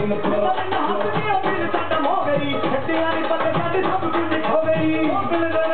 हंस के अपील खत्म हो गई, हत्यारी पल सब कुछ खो गई।